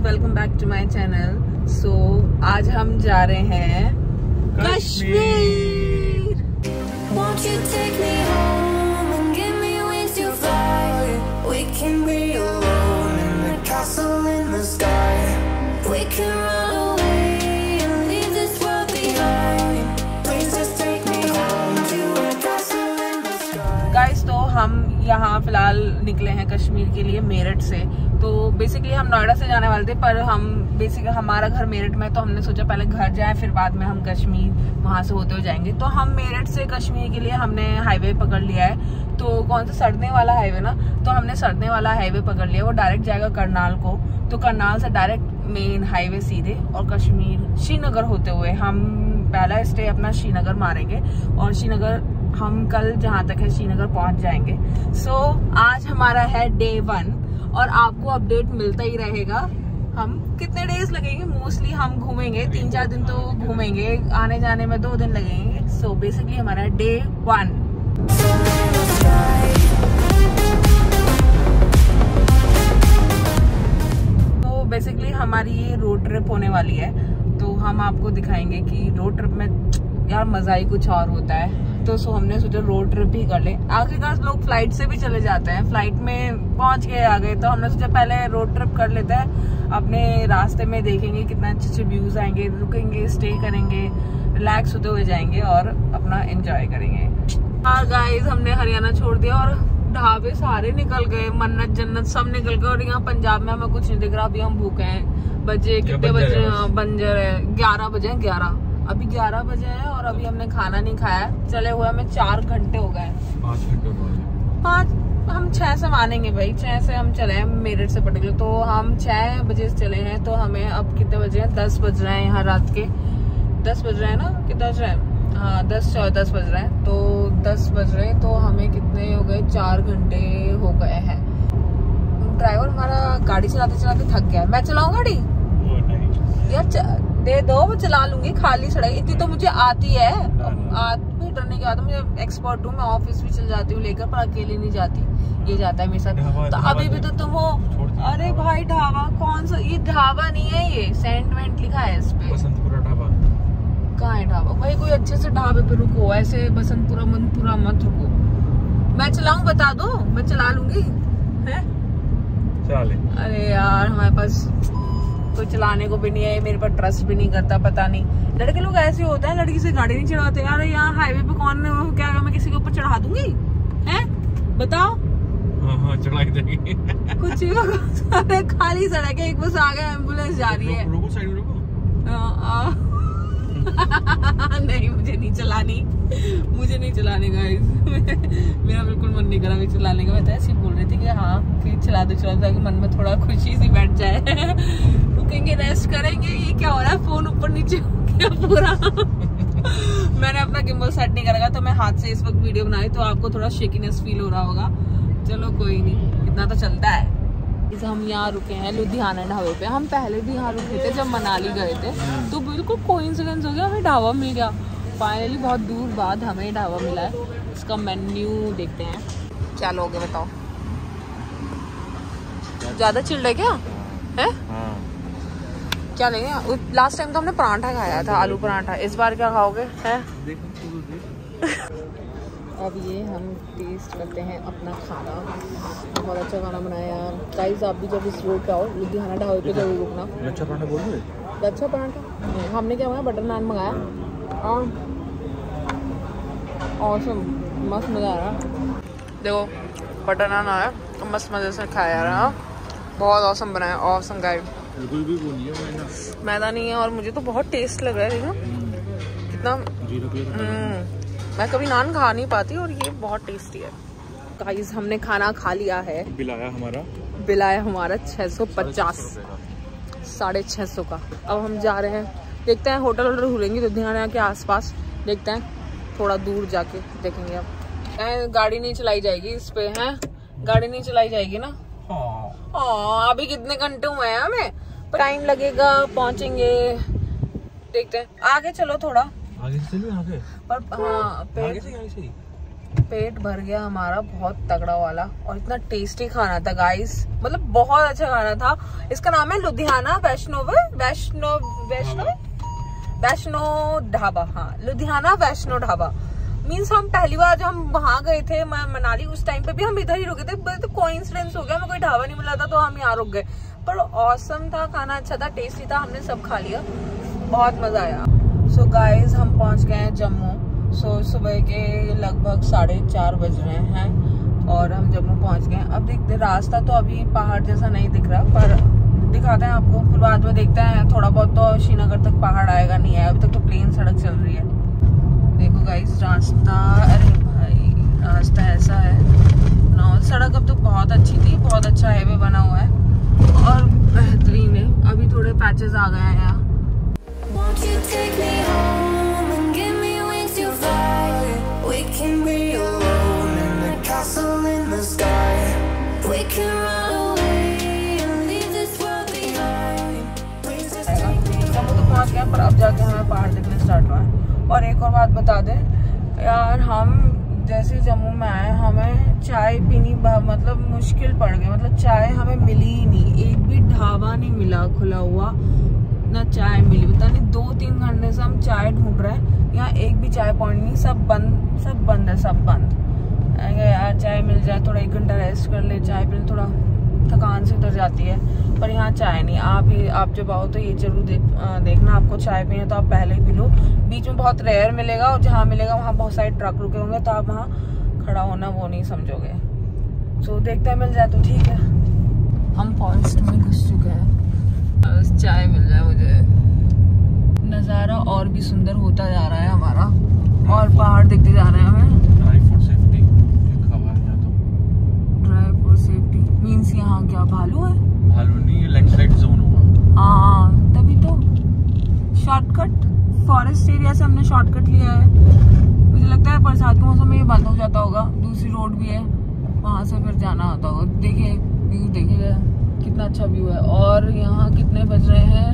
Welcome back to my channel. So आज हम जा रहे हैं Kashmir. Won't you take me home and give me wings to fly? We can be alone in the castle in the sky. We can run away and leave this world behind. Please just take me home to a castle in the sky. Guys, तो हम यहाँ फिलहाल निकले हैं कश्मीर के लिए मेरठ से। तो बेसिकली हम नोएडा से जाने वाले थे, पर हम बेसिकली हमारा घर मेरठ में, तो हमने सोचा पहले घर जाए फिर बाद में हम कश्मीर वहां से होते हुए जाएंगे। तो हम मेरठ से कश्मीर के लिए हमने हाईवे पकड़ लिया है। तो कौन सा सड़ने वाला हाईवे ना, तो हमने सड़ने वाला हाईवे पकड़ लिया। वो डायरेक्ट जाएगा करनाल को, तो करनाल से डायरेक्ट मेन हाईवे सीधे और कश्मीर श्रीनगर होते हुए हम पहला स्टे अपना श्रीनगर मारेंगे और श्रीनगर हम कल जहां तक है श्रीनगर पहुंच जाएंगे। सो आज हमारा है डे 1 और आपको अपडेट मिलता ही रहेगा। हम कितने डेज लगेंगे, मोस्टली हम घूमेंगे 3-4 दिन तो घूमेंगे, आने जाने में 2 दिन लगेंगे। सो बेसिकली हमारा डे 1। तो बेसिकली हमारी ये रोड ट्रिप होने वाली है, तो हम आपको दिखाएंगे कि रोड ट्रिप में यार मजा ही कुछ और होता है। तो हमने सोचा रोड ट्रिप ही कर ले। आखिरकार लोग फ्लाइट से भी चले जाते हैं, फ्लाइट में पहुंच के आ गए, तो हमने सोचा पहले रोड ट्रिप कर लेते हैं। अपने रास्ते में देखेंगे कितना अच्छे व्यूज आएंगे, रुकेंगे, स्टे करेंगे, रिलैक्स होते हुए जाएंगे और अपना एंजॉय करेंगे। हाँ गाइस, हमने हरियाणा छोड़ दिया और ढाबे सारे निकल गए, मन्नत जन्नत सब निकल गए। और यहाँ पंजाब में हमें कुछ नहीं दिख रहा। अभी हम भूखे हैं। बजे कितने बजे? बंजर है 11 बजे। 11 अभी 11 बजे है और अभी हमने खाना नहीं खाया। चले हुए हमें 4 घंटे हो गए। 5 घंटे 5 हम 6 से मानेंगे भाई, 6 से हम चले हैं मेरठ से पर्टिकुलर। तो हम 6 बजे से चले हैं, तो हमें अब कितने बजे हैं? 10 बज रहे हैं यहाँ रात के। 10 बज रहे हैं ना, कितना बज रहे हैं? हाँ 10 बज रहे हैं। तो 10 बज रहे हैं, तो हमें कितने हो गए? 4 घंटे हो गए हैं। ड्राइवर हमारा गाड़ी चलाते चलाते थक गया है। मैं चलाऊं गाड़ी यार? दे दो, मैं चला लूंगी। खाली सड़क इतनी तो मुझे आती है, डरने की आदत मुझे, एक्सपर्ट हूँ मैं। ऑफिस भी चल जाती हूँ लेकर, पर अकेले नहीं जाती, ये जाता है मेरे साथ। तो अभी भी तो तुम हो। अरे भाई ढाबा कौन सा? ये ढाबा नहीं है, ये सेंटमेंट लिखा है इस पे। बसंतपुरा ढाबा कहाँ है ढाबा भाई? कोई अच्छे से ढाबे पे रुको, ऐसे बसंतपुरा मनपुरा मत रुको। मैं चलाऊं? बता दो, मैं चला लूंगी। है चला ले। अरे यार हमारे पास कोई चलाने को भी नहीं है, मेरे पर ट्रस्ट भी नहीं करता। पता नहीं, लड़के लोग ऐसे होते हैं, लड़की से गाड़ी नहीं चढ़ाते यार। यहाँ हाईवे पे कौन क्या मैं किसी के ऊपर चढ़ा दूंगी? हैं बताओ। हाँ चढ़ा के देंगे कुछ ही खाली सड़क है, एक बस आ गया, एम्बुलेंस जा रही है। रुको साइड में रुको। नहीं मुझे नहीं चलानी, मुझे नहीं चलाने का। मेरा बिल्कुल मन नहीं करा भी चलाने का। मैं तो ऐसे बोल रही थी कि हाँ कि चला दो ताकि मन में थोड़ा खुशी सी बैठ जाए। रुकेंगे, रेस्ट करेंगे। ये क्या हो रहा है? फोन ऊपर नीचे हो गया पूरा। मैंने अपना गिम्बल सेट नहीं करा, तो मैं हाथ से इस वक्त वीडियो बनाई, तो आपको थोड़ा शेकीनेस फील हो रहा होगा। चलो कोई नहीं, इतना तो चलता है। हम यहाँ रुके हैं लुधियाना ढाबे पे। हम पहले भी यहाँ रुके थे जब मनाली गए थे, तो बिल्कुल कोइंसिडेंस हो गया, हमें ढाबा मिल गया। फाइनली बहुत दूर बाद हमें ढाबा मिला है। इसका मेन्यू देखते हैं क्या लोगे, बताओ। ज्यादा चिल्ड है क्या? है क्या लेंगे? लास्ट टाइम तो हमने पराठा खाया था, आलू पराठा। इस बार क्या खाओगे? है अब ये हम टेस्ट करते हैं अपना खाना। बहुत अच्छा खाना बनाया यार। गाइस आप भी जब इस रोड पे आओ लुधियाना ढाबे पे जरूर रुकना। लच्छा पराठा बोल रहे? लच्छा पराठा हमने क्या मंगाया? बटर नान मंगाया और ऑसम, मस्त मज़ा आ रहा। देखो बटर नान आया, मस्त मज़े से खाया यार। बहुत ऑसम बनाया, ऑसम गाइस। बिल्कुल भी वो नहीं है मैदा नहीं है और मुझे तो बहुत टेस्ट लग रहा है। देखो कितना मैं कभी नान खा नहीं पाती और ये बहुत टेस्टी है। गाइस हमने खाना खा लिया है। बिल आया हमारा 650, 650 का। अब हम जा रहे हैं, देखते हैं होटल वोटल खुलेंगे लुधियाना के आसपास, देखते हैं थोड़ा दूर जाके देखेंगे। अब गाड़ी नहीं चलाई जाएगी इस पे, है गाड़ी नहीं चलाई जाएगी ना। हाँ अभी कितने घंटे हुए हैं हमें, टाइम लगेगा, पहुंचेंगे। देखते हैं, आगे चलो थोड़ा आगे से चलो। आगे पर हाँ आगे से पेट भर गया हमारा बहुत तगड़ा वाला, और इतना टेस्टी खाना था गाइस, मतलब बहुत अच्छा खाना था। इसका नाम है लुधियाना वैष्णो ढाबा। हाँ, लुधियाना वैष्णो ढाबा। मीन्स हम पहली बार जब हम वहां गए थे मनाली, उस टाइम पे भी हम इधर ही रुके थे, तो कोइंसिडेंस हो गया, हमें कोई ढाबा नहीं मिला था तो हम यहाँ रुक गए। पर ऑसम था, खाना अच्छा था, टेस्टी था, हमने सब खा लिया, बहुत मजा आया। सो गाइज हम पहुंच गए हैं जम्मू। सो सुबह के लगभग 4:30 बज रहे हैं और हम जम्मू पहुंच गए। अब देखते, रास्ता तो अभी पहाड़ जैसा नहीं दिख रहा, पर दिखाते हैं आपको, फिर बाद में देखते हैं। थोड़ा बहुत तो श्रीनगर तक पहाड़ आएगा, नहीं है अभी तक तो प्लेन सड़क चल रही है। देखो गाइस रास्ता, अरे भाई रास्ता ऐसा है ना। सड़क अब तो बहुत अच्छी थी, बहुत अच्छा हाईवे बना हुआ है और बेहतरीन है। अभी थोड़े पैचेस आ गए हैं यहाँ। Won't you take me home and give me wings to fly? We can be alone in the castle in the sky. We can run away and leave this world behind. Please just take me. Jammu तो पहुँच गए, पर अब जाके हमें पहाड़ दिखने start हुआ है। और एक और बात बता दें यार, हम जैसे जम्मू में आए, हमें चाय पीनी मतलब मुश्किल पड़ गई, मतलब चाय हमें मिली ही नहीं, एक भी ढाबा नहीं मिला खुला हुआ, ना चाय मिली। पता नहीं 2-3 घंटे से हम चाय ढूंढ रहे हैं, यहाँ एक भी चाय पॉइंट नहीं, सब बंद है, सब बंद। यार चाय मिल जाए, थोड़ा 1 घंटा रेस्ट कर ले, चाय पी, थोड़ा थकान से उतर जाती है, पर यहाँ चाय नहीं। आप जब आओ तो ये जरूर देखना, आपको चाय पीने तो आप पहले ही पी लो। बीच में बहुत रेयर मिलेगा, और जहाँ मिलेगा वहाँ बहुत सारे ट्रक रुके होंगे, तो आप वहाँ खड़ा होना वो नहीं समझोगे। सो देखते हैं, मिल जाए तो ठीक है। हम फॉरेस्ट में घुस चुके हैं, बस चाय मिल जाए मुझे। नज़ारा और भी सुंदर होता जा रहा है हमारा, और पहाड़ दिखते जा रहे हैं हमें। ड्राइव फॉर सेफ्टी लिखा हुआ है यहाँ तो। ड्राइव फॉर सेफ्टी मीन्स यहाँ क्या भालू है? भालू नहीं, ये लैंडस्लाइड जोन होगा। हाँ तभी तो। शॉर्टकट, फॉरेस्ट एरिया से हमने शॉर्टकट लिया है। मुझे लगता है बरसात के मौसम में ये बंद हो जाता होगा, दूसरी रोड भी है, वहाँ से फिर जाना होता होगा। देखिए व्यू, देखिएगा कितना अच्छा व्यू है। और यहाँ कितने बज रहे हैं?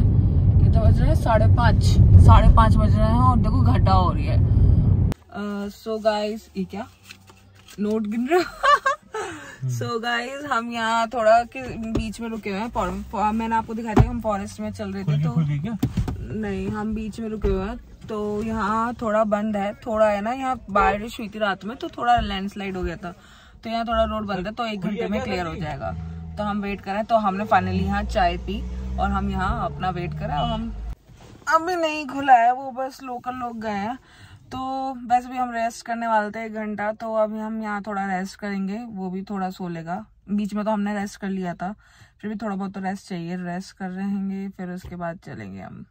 5:30 बज रहे हैं, और देखो घटा हो रही है। सो गाइस, ये क्या नोट गिन रहे? सो गाइस हम यहाँ थोड़ा के बीच में रुके हुए हैं। मैंने आपको दिखाया था हम फॉरेस्ट में चल रहे थे, तो नहीं, हम बीच में रुके हुए हैं। तो यहाँ थोड़ा बंद है, थोड़ा है ना, यहाँ बारिश हुई थी रात में, तो थोड़ा लैंडस्लाइड हो गया था, तो यहाँ थोड़ा रोड बंद है, तो 1 घंटे में क्लियर हो जाएगा। तो हम वेट करें, तो हमने फाइनली यहाँ चाय पी और हम यहाँ अपना वेट करें। और हम अभी नहीं खुला है, वो बस लोकल लोग गए हैं, तो वैसे भी हम रेस्ट करने वाले थे 1 घंटा, तो अभी हम यहाँ थोड़ा रेस्ट करेंगे, वो भी थोड़ा सो लेगा। बीच में तो हमने रेस्ट कर लिया था, फिर भी थोड़ा बहुत तो रेस्ट चाहिए, रेस्ट कर रहेंगे, फिर उसके बाद चलेंगे हम।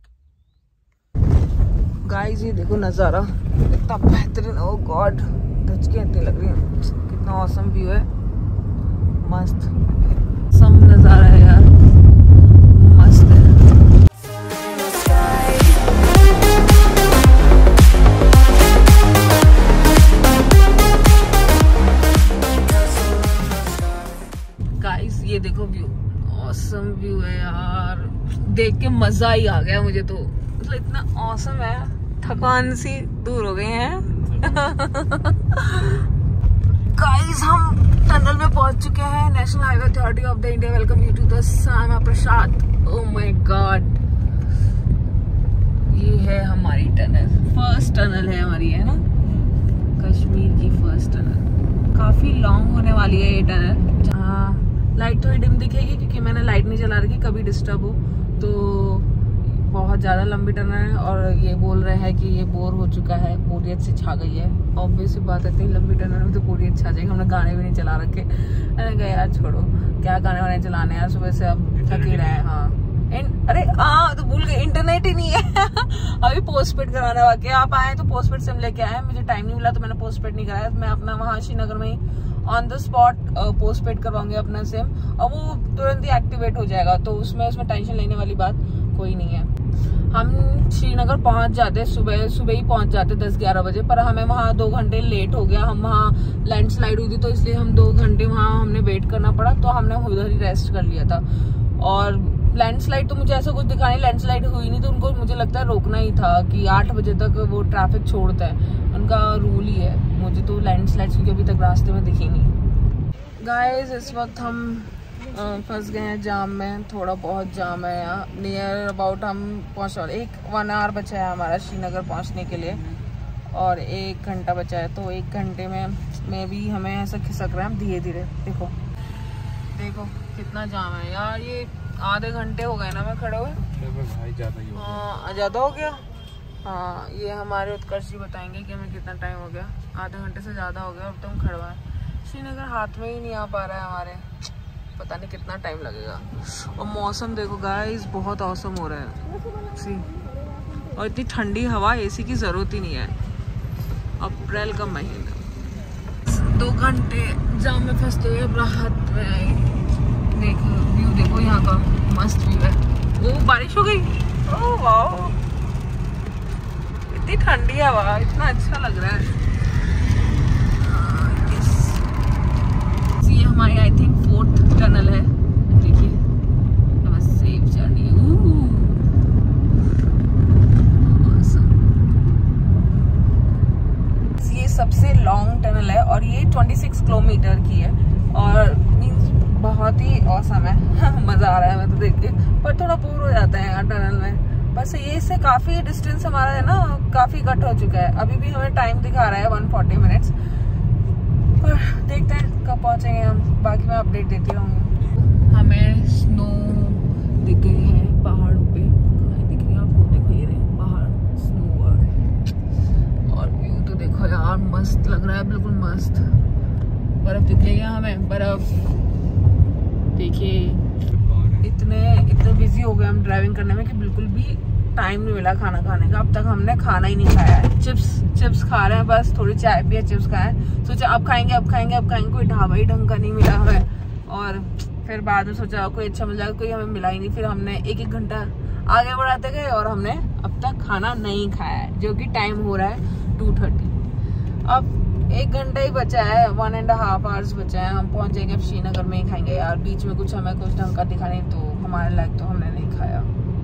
गाइस ये देखो नज़ारा कितना बेहतरीन, ओह गॉड धचके इतनी लग रही है, कितना ऑसम व्यू है, मस्त सम नज़ारा है यार, मस्त है। गाइस ये देखो व्यू, ऑसम व्यू है यार, देख के मजा ही आ गया मुझे तो, मतलब इतना ऑसम है, थकान सी दूर हो गई है। गाइस हम टनल में पहुंच चुके हैं, national highway authority of the India welcome you to the Shyama Prasad. Oh my god, ये है हमारी टनल, फर्स्ट टनल है हमारी, है ना, कश्मीर की फर्स्ट टनल। काफी लॉन्ग होने वाली है ये टनल। जहाँ लाइट थोड़ी डिम दिखेगी क्योंकि मैंने लाइट नहीं चला रखी, कभी डिस्टर्ब हो तो। बहुत ज़्यादा लंबी टनल है, और ये बोल रहे हैं कि ये बोर हो चुका है, बोरियत से छा गई है। ऑब्वियस बात है, इतनी लंबी टनल में तो बोरियत छा जाएगी। हमने गाने भी नहीं चला रखे, मैंने कहा यार छोड़ो, क्या गाने वाने चलाने यार, सुबह से अब थक ही रहे हैं। हाँ अरे हाँ तो भूल गए, इंटरनेट ही नहीं है। अभी पोस्टपेड कराने वाके आप आए, तो पोस्टपेड सिम लेके आए, मुझे टाइम नहीं मिला तो मैंने पोस्टपेड नहीं कराया। मैं अपना वहाँ श्रीनगर में ही ऑन द स्पॉट पोस्टपेड करवाऊंगी अपना सिम, और वो तुरंत ही एक्टिवेट हो जाएगा, तो उसमें टेंशन लेने वाली बात कोई नहीं है। हम श्रीनगर पहुंच जाते सुबह ही पहुंच जाते 10-11 बजे, पर हमें वहाँ 2 घंटे लेट हो गया। हम वहाँ लैंडस्लाइड हुई थी, तो इसलिए हम 2 घंटे वहाँ हमने वेट करना पड़ा, तो हमने उधर ही रेस्ट कर लिया था। और लैंडस्लाइड तो मुझे ऐसा कुछ दिखा नहीं, लैंडस्लाइड हुई नहीं, तो उनको मुझे लगता है रोकना ही था कि 8 बजे तक वो ट्रैफिक छोड़ता है, उनका रूल ही है। मुझे तो लैंडस्लाइड क्योंकि अभी तक रास्ते में दिखी नहीं। गाइस इस वक्त हम फंस गए हैं जाम में, थोड़ा बहुत जाम है यहाँ। नियर अबाउट हम पहुँच, 1 आवर बचा है हमारा श्रीनगर पहुँचने के लिए और 1 घंटा बचा है। तो 1 घंटे में भी हमें ऐसा खिसक रहा है धीरे धीरे। देखो देखो कितना जाम है यार, ये आधे घंटे हो गए ना मैं खड़े हुए। भाई ज़्यादा हो गया। हाँ ये हमारे उत्कर्ष जी बताएंगे कि हमें कितना टाइम हो गया। आधे घंटे से ज़्यादा हो गया, अब तो हम खड़े हुए हैं। श्रीनगर हाथ में ही नहीं आ पा रहा है हमारे, पता नहीं कितना टाइम लगेगा। और मौसम देखो गाइस बहुत औसम हो रहा है सी, और इतनी ठंडी हवा, एसी की ज़रूरत ही नहीं है। अप्रैल का महीना, 2 घंटे जाम में फंसते हुए अब राहत में आई। देखो व्यू देखो यहाँ का, मस्त व्यू है। वो बारिश हो गई, ओह वाह, इतनी ठंडी हवा, इतना अच्छा लग रहा है। ये हमारी आई थिंक 4th टनल है, देखिए बस सेफ जर्नी। ये सबसे लॉन्ग टनल है और ये 26 किलोमीटर की है और मीन्स बहुत ही औसम है। मजा आ रहा है मैं तो देख के, पर थोड़ा बोर हो जाता है यहाँ टनल में। बस ये इससे काफी डिस्टेंस हमारा है ना, काफी कट हो चुका है। अभी भी हमें टाइम दिखा रहा है 140 मिनट्स, पर देखते हैं कब पहुंचेंगे हम। बाकी मैं अपडेट देती रहूंगी। हमें स्नो दिख गई है पहाड़ों पे, कहाँ दिख रही है आपको? देखो ये रहे पहाड़, स्नो वर्ल्ड। और व्यू तो देखो यार मस्त लग रहा है, बिल्कुल मस्त। बर्फ दिख रही है हमें, बर्फ देखिए। इतने बिजी हो गए हम ड्राइविंग करने में कि बिल्कुल भी टाइम नहीं मिला खाना खाने का। अब तक हमने खाना ही नहीं खाया है। चिप्स खा रहे हैं बस, थोड़ी चाय पिया, चिप्स खाए, सोचा अब खाएंगे। कोई ढाबा ही ढंग का नहीं मिला हमें, और फिर बाद में सोचा कोई अच्छा मिल जाएगा, कोई हमें मिला ही नहीं। फिर हमने 1 घंटा आगे बढ़ाते गए और हमने अब तक खाना नहीं खाया है, जो कि टाइम हो रहा है 2:30। अब 1 घंटा ही बचा है, 1.5 आवर्स बचा है। हम पहुंच जाएंगे, अब श्रीनगर में ही खाएंगे यार। बीच में कुछ हमें कुछ ढंग का दिखा नहीं, तो हमारे लायक तो हमने नहीं खाया।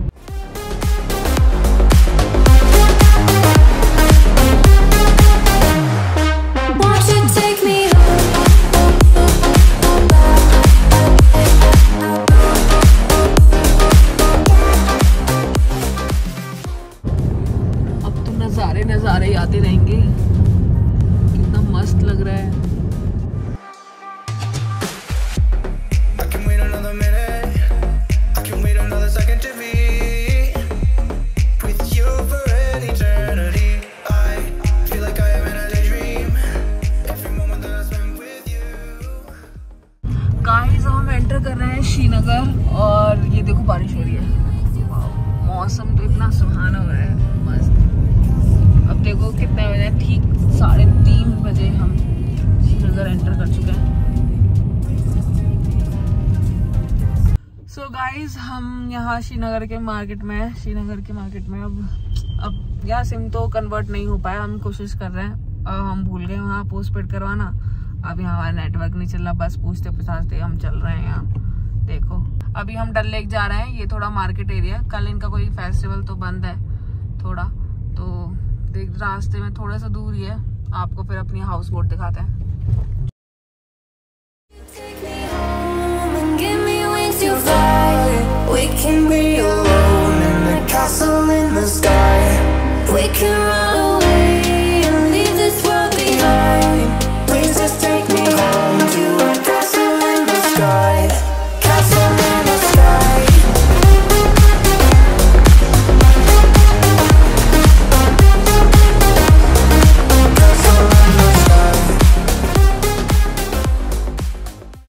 अब तो नजारे ही आते रहेंगे, कितना मस्त लग रहा है। गाइस हम एंटर कर रहे हैं श्रीनगर और ये देखो बारिश हो रही है। मौसम तो इतना सुहाना हो रहा है, मस्त। अब देखो कितने बजे, ठीक 3:30 बजे हम श्रीनगर एंटर कर चुके हैं। सो गाइस हम यहाँ श्रीनगर के मार्केट में है। श्रीनगर के मार्केट में अब यहाँ सिम तो कन्वर्ट नहीं हो पाया, हम कोशिश कर रहे हैं। हम भूल गए वहाँ पोस्टपेड करवाना। अभी हमारा नेटवर्क नहीं चल रहा, बस पूछते पूछते हम चल रहे हैं यहाँ। देखो अभी हम डल लेक जा रहे हैं, ये थोड़ा मार्केट एरिया। कल इनका कोई फेस्टिवल तो बंद है थोड़ा, तो देख रास्ते में थोड़ा सा दूर ही है। आपको फिर अपनी हाउस बोट दिखाते हैं। We can be alone in the castle in the sky. We can run